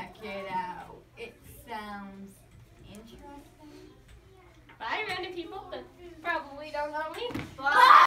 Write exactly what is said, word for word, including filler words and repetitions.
check it out. It sounds interesting. Bye, random people that probably don't know me. Bye.